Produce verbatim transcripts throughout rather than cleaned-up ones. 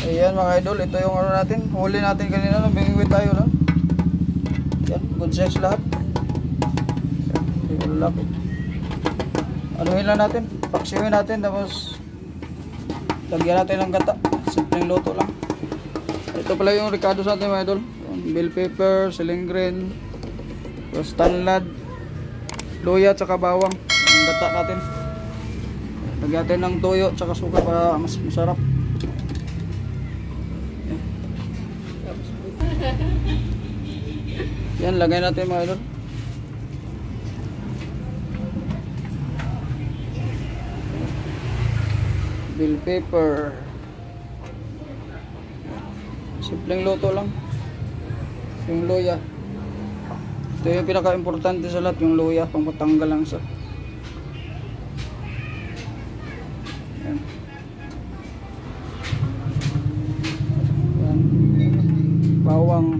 Ayan mga idol, ito yung ano natin, huli natin kanina nung bingwit tayo, no? Yan, good size lahat. Yan, laki. Anuhin lang natin, paksiwin natin, tapos lagyan natin ng gata. Simpleng luto lang. Ito pala yung ricados natin mga idol. Bell pepper, siling green, tapos tanlad, luya, tsaka bawang. Ang gata natin. Lagyan natin ng toyo, tsaka suka para mas masarap. Yan, lagay natin mga idol. Bell pepper. Simpleng luto lang. Yung luya. Ito yung pinaka-importante sa lahat, yung luya, pang patanggal lang sa. Yan. Yan. Bawang.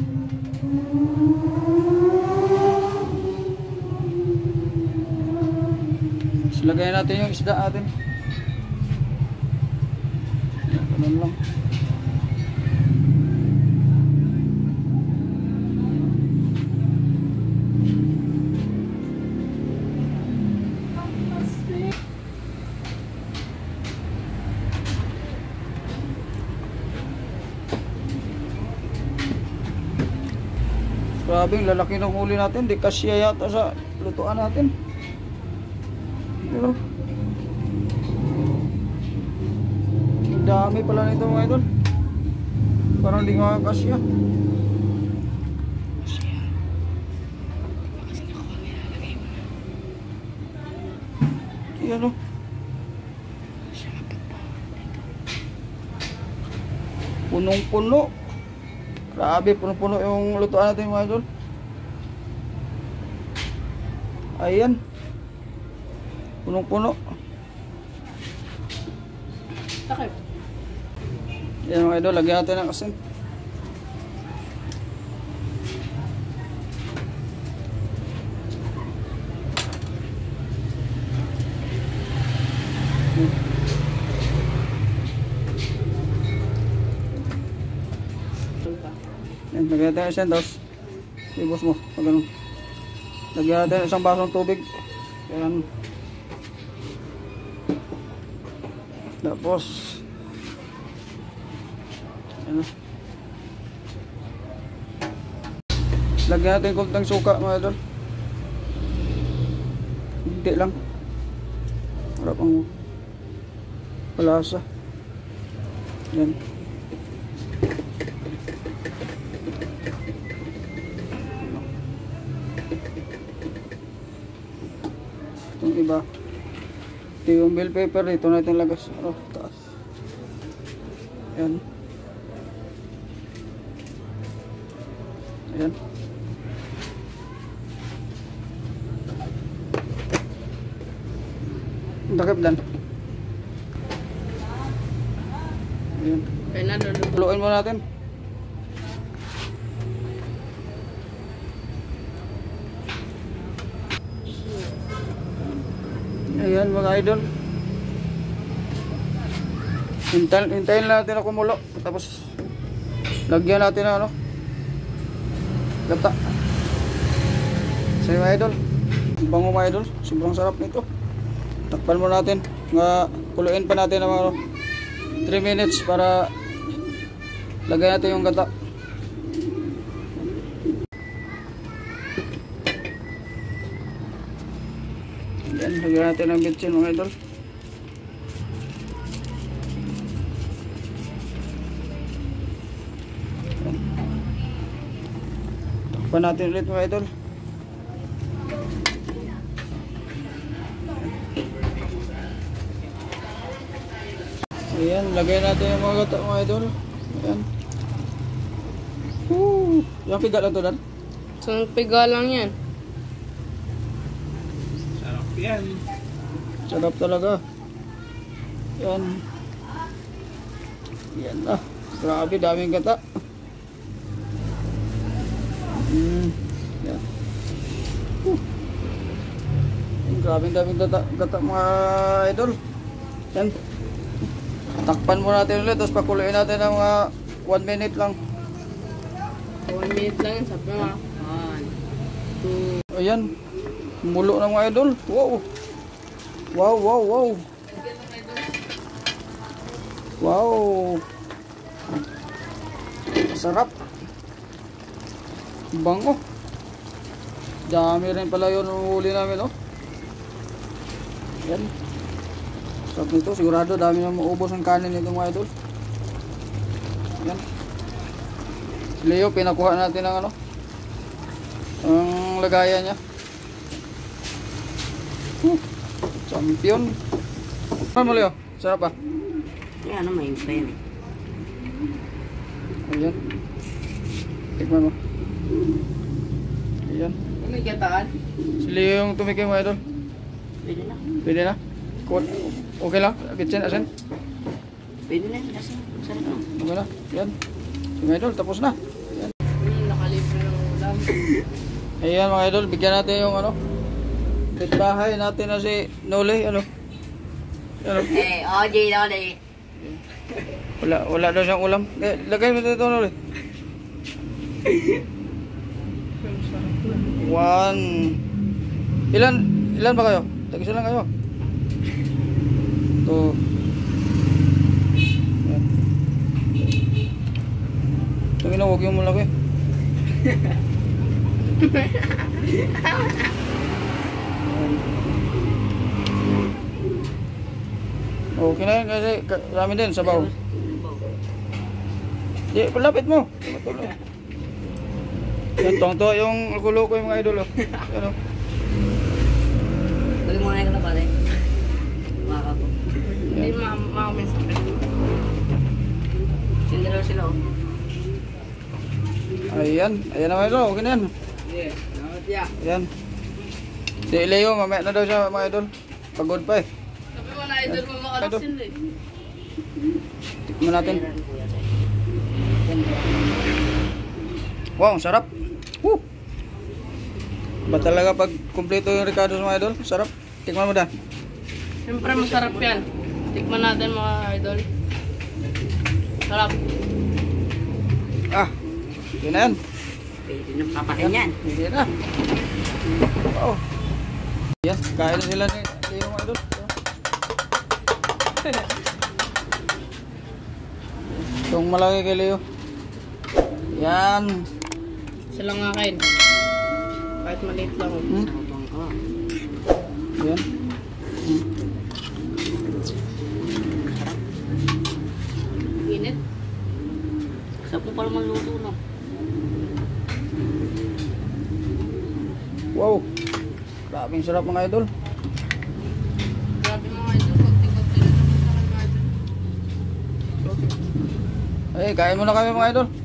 Lagay natin yung isda natin. Ganun lang. Grabe, lalaki ng huli natin. Di kasya yata sa lutuan natin. Pero ang dami pala nito mga idol. Parang di makakasya. Yan o. Punong-puno. Grabe, puno-puno yung lutuan natin mga idol. Ayan. Punong-puno. Takip. Yan mga idol, lagyan natin ng asin. Yan, lagyan natin ng asin, tapos ibos mo, pag ganun. Lagyan natin ng isang basong tubig. Yan. Tapos ano, lagyan natin konting suka mga idol. Hindi lang. Harap ang palasa. Yan. Itong iba. Ito yung bell pepper, ito natin lagas. Oh, taas. Ayan. Ayan. Dakip dan. Ayan. Haluin mo natin. Ayan mga idol. Hintayin, hintayin natin na kumulo. Tapos lagyan natin na ano, gata. So mga idol, bango mga idol, sobrang sarap nito. Takpan mo natin, nga kuluin pa natin ng mga three minutes para lagyan natin yung gata. Yan, lagyan natin ng bitsin mga idol. Yan. Takpan natin ulit mga idol. Ayan, lagay natin yung mga gata mga idol. Ayan. Woo! Yung piga lang to dan? So, piga lang yan. Sarap yan. Sarap talaga. Yan. Yan na. Grabe, daming gata. Mm. Yan. Uh. Grabe, daming gata, gata mga idol. Yan. Takpan muna natin ulit, tapos pakuluin natin ng mga one minute lang. One minute lang yun. Sabi nga. One, two. Ayan. Mulo na mga idol. Wow. Wow, wow, wow. Wow. Sarap. Bango. Dami rin pala yun ang huli namin, oh. Yan. Sarap nito. Sigurado dami na maubos ang kanin nito mga idol. Yan. Si Leo, pinakuha natin ang ano, ang lagayan niya. Uh, champion. Ano mo Leo? Sarap pa. Yan, ano may inflame. Ayan. Tikman mo. Ayan. May gataan. Si Leo yung tumikim mga idol. Pwede na. Pwede na? Okay lang? Kitchen asin? Pwede na. Kasi, sarap na. Okay na? Yan. Si mga idol, tapos na. Ayan. Hmm, nakalibre ng ulam. Ayan mga idol, bigyan natin yung ano, bahay natin na si Noli. Ano? Ano? Eh, O J Noli. Wala, wala daw siyang ulam. Eh, lagay mo dito Noli. One. Ilan, ilan ba kayo? Tag-isa lang kayo. Two. Yan. Tangin na, huwag yung malaki. Okay na yun kasi kami din, sabaw. Di, palapit mo. Yan, tongto yung kulo ko yung mga idol. Oh. Yan, oh. Balik mo na yung kapal eh. Maka po. Hindi makamin sa akin. Sindalo sila oh. Ayan, ayan na mga idol. Okay na yan. Yeah, naman siya. Ayan. Si Leo, mamaya na daw siya mga idol. Pagod pa eh. Sabi mo na idol mo makalasin eh. Tikman natin. Wow, sarap. Woo! Ba talaga pag kumpleto yung Ricardo sa mga idol? Sarap. Tikman mo da. Siyempre masarap yan. Tikman natin mga idol. Sarap. Ah, yun na yan. Pwede na papakin yan. Hindi na. Wow. Yan, kain na sila ni Leo mga idol. Itong malaki kay Leo. Yan. Sila nga kain. Kahit maliit lang. oh. Hmm? Sabang ka. Yan. Hmm. Init. Sarap mo pala maluto no. Wow. Grabing sarap mga idol. Grabe mga idol. Kunti-kunti na naman sa akin mga idol. Eh, kain muna kami mga idol.